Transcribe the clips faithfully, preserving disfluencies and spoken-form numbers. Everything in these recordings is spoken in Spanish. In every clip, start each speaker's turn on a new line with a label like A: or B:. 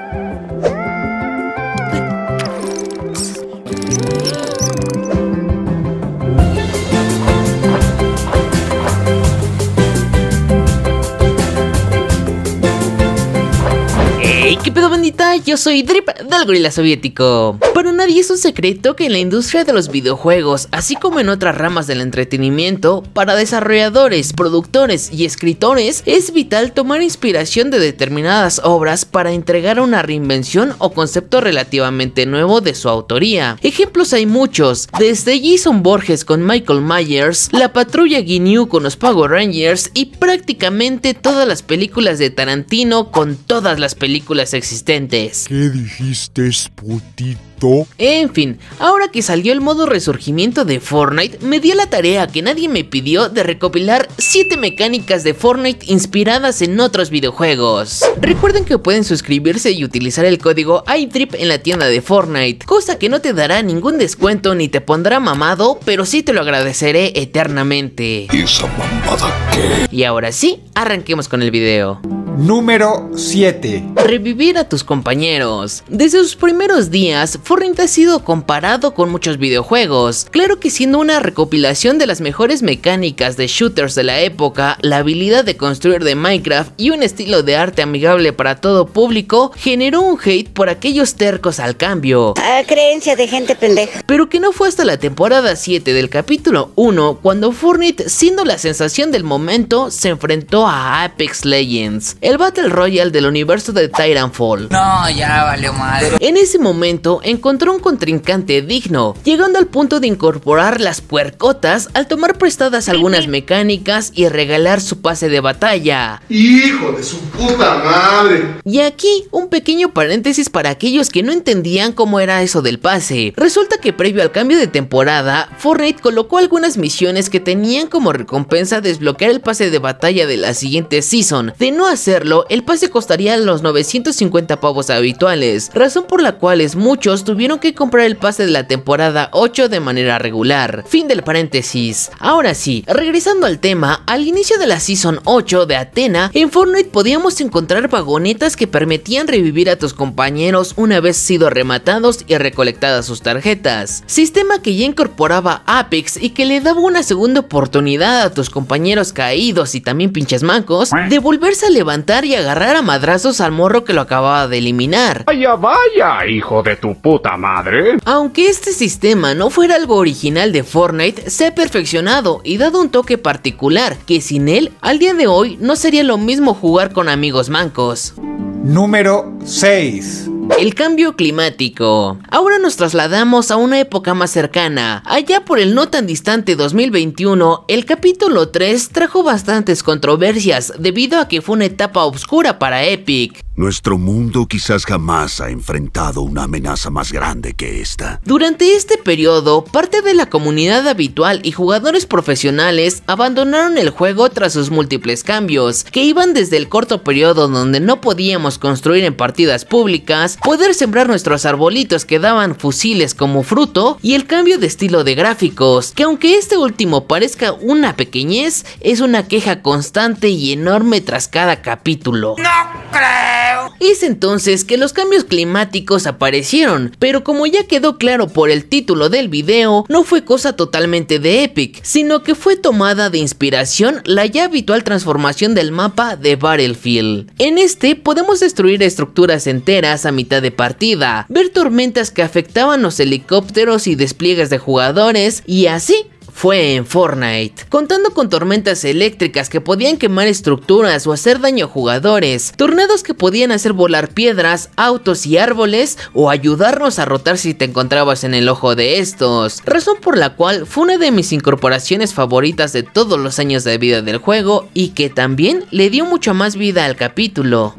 A: ¿Qué pedo, bandita? Yo soy Drip del Gorila Soviético. Para nadie es un secreto que en la industria de los videojuegos, así como en otras ramas del entretenimiento, para desarrolladores, productores y escritores, es vital tomar inspiración de determinadas obras para entregar una reinvención o concepto relativamente nuevo de su autoría. Ejemplos hay muchos, desde Jason Borges con Michael Myers, la Patrulla Ginyu con los Power Rangers y prácticamente todas las películas de Tarantino con todas las películas existentes.
B: ¿Qué dijiste, putito?
A: En fin, ahora que salió el modo resurgimiento de Fortnite, me di a la tarea que nadie me pidió de recopilar siete mecánicas de Fortnite inspiradas en otros videojuegos. Recuerden que pueden suscribirse y utilizar el código iDrip en la tienda de Fortnite, cosa que no te dará ningún descuento ni te pondrá mamado, pero sí te lo agradeceré eternamente.
B: ¿Y esa mamada qué?
A: Y ahora sí, arranquemos con el video.
C: Número siete.
A: Revivir a tus compañeros. Desde sus primeros días, Fortnite ha sido comparado con muchos videojuegos. Claro que siendo una recopilación de las mejores mecánicas de shooters de la época, la habilidad de construir de Minecraft y un estilo de arte amigable para todo público, generó un hate por aquellos tercos al cambio.
D: Ah, creencia de gente pendeja.
A: Pero que no fue hasta la temporada siete del capítulo uno cuando Fortnite, siendo la sensación del momento, se enfrentó a Apex Legends, el Battle Royale del universo de Titanfall.
E: No, ya valió madre.
A: En ese momento encontró un contrincante digno, llegando al punto de incorporar las puercotas al tomar prestadas algunas mecánicas y regalar su pase de batalla.
F: ¡Hijo de su puta madre!
A: Y aquí un pequeño paréntesis para aquellos que no entendían cómo era eso del pase. Resulta que previo al cambio de temporada, Fortnite colocó algunas misiones que tenían como recompensa desbloquear el pase de batalla de la siguiente season. De no hacer el pase costaría los novecientos cincuenta pavos habituales, razón por la cual muchos tuvieron que comprar el pase de la temporada ocho de manera regular. Fin del paréntesis. Ahora sí, regresando al tema, al inicio de la Season ocho de Athena, en Fortnite podíamos encontrar vagonetas que permitían revivir a tus compañeros una vez sido rematados y recolectadas sus tarjetas, sistema que ya incorporaba Apex y que le daba una segunda oportunidad a tus compañeros caídos y también pinches mancos de volverse a levantar y agarrar a madrazos al morro que lo acababa de eliminar.
G: Vaya, vaya, hijo de tu puta madre.
A: Aunque este sistema no fuera algo original de Fortnite, se ha perfeccionado y dado un toque particular, que sin él, al día de hoy, no sería lo mismo jugar con amigos mancos.
C: Número seis.
A: El cambio climático. Ahora nos trasladamos a una época más cercana. Allá por el no tan distante dos mil veintiuno, el capítulo tres trajo bastantes controversias debido a que fue una etapa oscura para Epic.
B: Nuestro mundo quizás jamás ha enfrentado una amenaza más grande que esta.
A: Durante este periodo, parte de la comunidad habitual y jugadores profesionales abandonaron el juego tras sus múltiples cambios, que iban desde el corto periodo donde no podíamos construir en partidas públicas, poder sembrar nuestros arbolitos que daban fusiles como fruto, y el cambio de estilo de gráficos, que aunque este último parezca una pequeñez, es una queja constante y enorme tras cada capítulo.
E: ¡No creo!
A: Es entonces que los cambios climáticos aparecieron, pero como ya quedó claro por el título del video, no fue cosa totalmente de Epic, sino que fue tomada de inspiración la ya habitual transformación del mapa de Battlefield. En este podemos destruir estructuras enteras a mitad de partida, ver tormentas que afectaban los helicópteros y despliegues de jugadores, y así fue en Fortnite, contando con tormentas eléctricas que podían quemar estructuras o hacer daño a jugadores, tornados que podían hacer volar piedras, autos y árboles, o ayudarnos a rotar si te encontrabas en el ojo de estos, razón por la cual fue una de mis incorporaciones favoritas de todos los años de vida del juego y que también le dio mucho más vida al capítulo.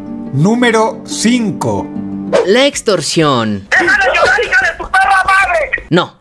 C: Número cinco.
A: La extorsión.
G: ¡Déjala llorar, hija de tu perra madre!
A: No.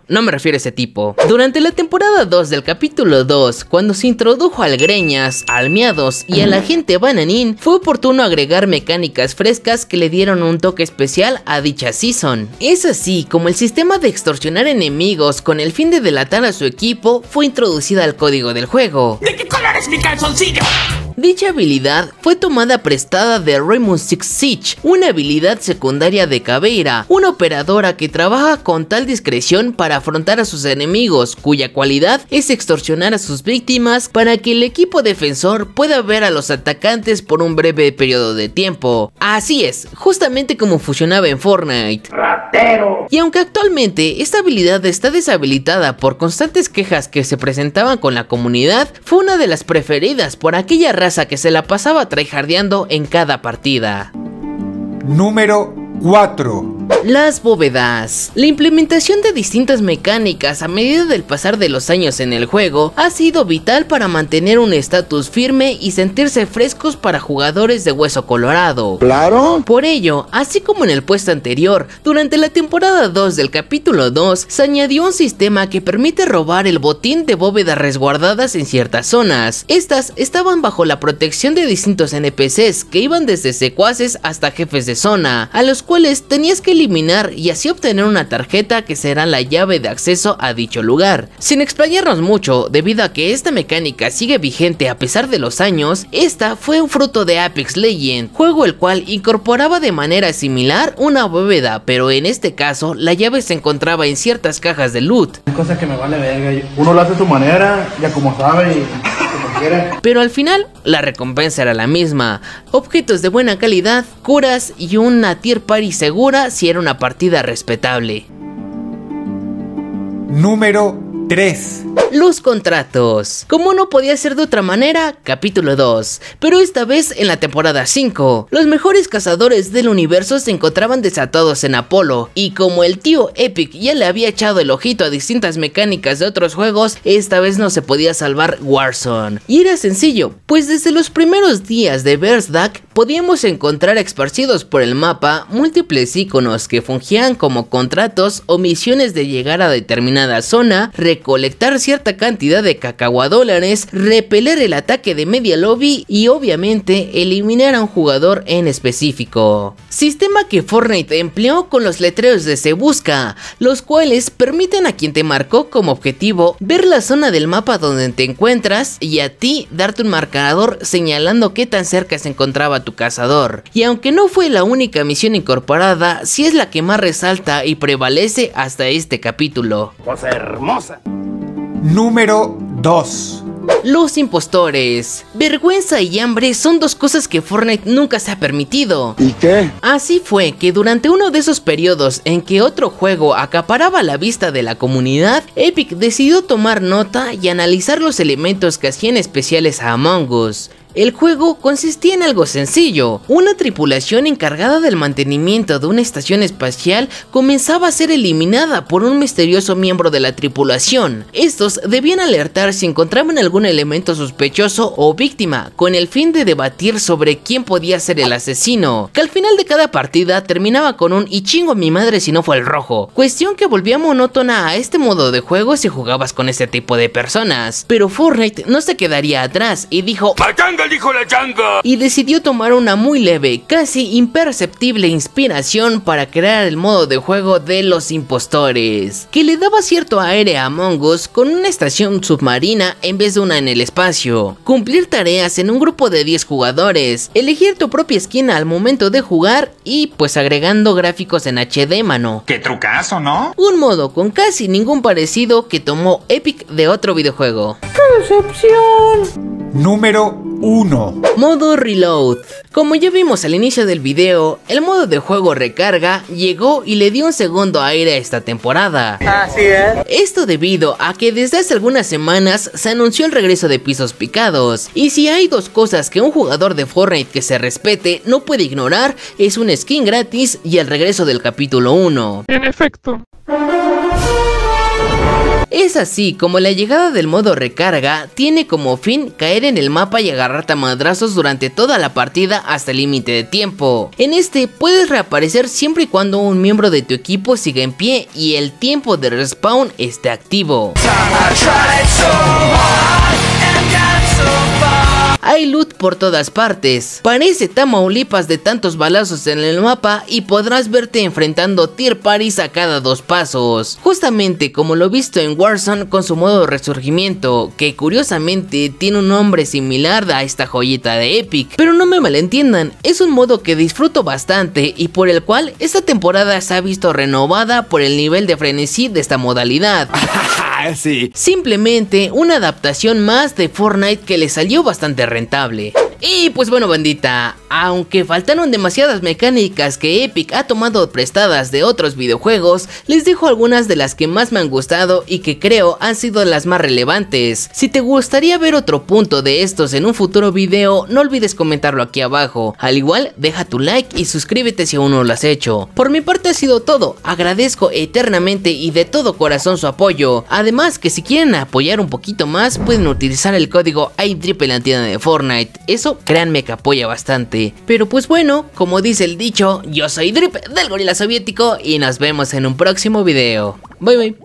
A: no me refiero a ese tipo. Durante la temporada dos del capítulo dos, cuando se introdujo al Greñas, al Miados y al agente Bananín, fue oportuno agregar mecánicas frescas que le dieron un toque especial a dicha season. Es así como el sistema de extorsionar enemigos con el fin de delatar a su equipo fue introducida al código del juego.
E: ¿De qué color es mi calzoncillo?
A: Dicha habilidad fue tomada prestada de Rainbow Six Siege, una habilidad secundaria de Caveira, una operadora que trabaja con tal discreción para afrontar a sus enemigos, cuya cualidad es extorsionar a sus víctimas para que el equipo defensor pueda ver a los atacantes por un breve periodo de tiempo. Así es, justamente como funcionaba en Fortnite. ¡Ratero! Y aunque actualmente esta habilidad está deshabilitada por constantes quejas que se presentaban con la comunidad, fue una de las preferidas por aquella raza que se la pasaba tryhardeando en cada partida.
C: Número cuatro.
A: Las bóvedas. La implementación de distintas mecánicas a medida del pasar de los años en el juego ha sido vital para mantener un estatus firme y sentirse frescos para jugadores de hueso colorado.
F: Claro.
A: Por ello, así como en el puesto anterior, durante la temporada dos del capítulo dos se añadió un sistema que permite robar el botín de bóvedas resguardadas en ciertas zonas. Estas estaban bajo la protección de distintos N P Cs que iban desde secuaces hasta jefes de zona, a los cuales tenías que eliminar y así obtener una tarjeta que será la llave de acceso a dicho lugar. Sin explayarnos mucho, debido a que esta mecánica sigue vigente a pesar de los años, esta fue un fruto de Apex Legends, juego el cual incorporaba de manera similar una bóveda, pero en este caso la llave se encontraba en ciertas cajas de loot.
H: Cosa que me vale verga, uno lo hace a su manera, ya como sabe y como quiere.
A: Pero al final, la recompensa era la misma: objetos de buena calidad, curas y una tier party segura si era una partida respetable.
C: Número tres.
A: Los contratos. Como no podía ser de otra manera, capítulo dos, pero esta vez en la temporada cinco. Los mejores cazadores del universo se encontraban desatados en Apolo, y como el tío Epic ya le había echado el ojito a distintas mecánicas de otros juegos, esta vez no se podía salvar Warzone. Y era sencillo, pues desde los primeros días de Berserk podíamos encontrar esparcidos por el mapa múltiples iconos que fungían como contratos o misiones de llegar a determinada zona, recolectar cierta cantidad de cacahuadólares, repeler el ataque de media lobby y obviamente eliminar a un jugador en específico. Sistema que Fortnite empleó con los letreros de Se Busca, los cuales permiten a quien te marcó como objetivo ver la zona del mapa donde te encuentras y a ti darte un marcador señalando qué tan cerca se encontraba tu cazador. Y aunque no fue la única misión incorporada, sí es la que más resalta y prevalece hasta este capítulo.
G: Cosa hermosa.
C: Número dos.
A: Los impostores. Vergüenza y hambre son dos cosas que Fortnite nunca se ha permitido.
F: ¿Y qué?
A: Así fue que durante uno de esos periodos en que otro juego acaparaba la vista de la comunidad, Epic decidió tomar nota y analizar los elementos que hacían especiales a Among Us. El juego consistía en algo sencillo: una tripulación encargada del mantenimiento de una estación espacial comenzaba a ser eliminada por un misterioso miembro de la tripulación. Estos debían alertar si encontraban algún elemento sospechoso o víctima, con el fin de debatir sobre quién podía ser el asesino, que al final de cada partida terminaba con un "y chingo a mi madre si no fue el rojo", cuestión que volvía monótona a este modo de juego si jugabas con ese tipo de personas. Pero Fortnite no se quedaría atrás y dijo
G: ¡Pachanga, dijo la changa!
A: Y decidió tomar una muy leve, casi imperceptible inspiración para crear el modo de juego de los impostores, que le daba cierto aire a Among Us con una estación submarina en vez de una en el espacio, cumplir tareas en un grupo de diez jugadores, elegir tu propia esquina al momento de jugar y pues agregando gráficos en H D, mano.
H: ¡Qué trucazo!, ¿no?
A: Un modo con casi ningún parecido que tomó Epic de otro videojuego. ¡Qué decepción!
C: Número uno.
A: Modo Reload. Como ya vimos al inicio del video, el modo de juego recarga llegó y le dio un segundo aire a esta temporada.
E: Así es.
A: Esto debido a que desde hace algunas semanas se anunció el regreso de Pisos Picados, y si hay dos cosas que un jugador de Fortnite que se respete no puede ignorar, es un skin gratis y el regreso del capítulo uno.
G: En efecto.
A: Es así como la llegada del modo recarga tiene como fin caer en el mapa y agarrarte a madrazos durante toda la partida hasta el límite de tiempo. En este puedes reaparecer siempre y cuando un miembro de tu equipo siga en pie y el tiempo de respawn esté activo. Hay loot por todas partes, parece Tamaulipas de tantos balazos en el mapa y podrás verte enfrentando tier parties a cada dos pasos, justamente como lo visto en Warzone con su modo resurgimiento, que curiosamente tiene un nombre similar a esta joyita de Epic, pero no me malentiendan, es un modo que disfruto bastante y por el cual esta temporada se ha visto renovada por el nivel de frenesí de esta modalidad.
G: Sí.
A: Simplemente una adaptación más de Fortnite que le salió bastante rentable. Y pues bueno, bandita, aunque faltaron demasiadas mecánicas que Epic ha tomado prestadas de otros videojuegos, les dejo algunas de las que más me han gustado y que creo han sido las más relevantes. Si te gustaría ver otro punto de estos en un futuro video, no olvides comentarlo aquí abajo. Al igual, deja tu like y suscríbete si aún no lo has hecho. Por mi parte ha sido todo, agradezco eternamente y de todo corazón su apoyo. Además que si quieren apoyar un poquito más, pueden utilizar el código iDrip en la tienda de Fortnite. Eso créanme que apoya bastante. Pero pues bueno, como dice el dicho, yo soy Drip del Gorila Soviético y nos vemos en un próximo video. Bye bye.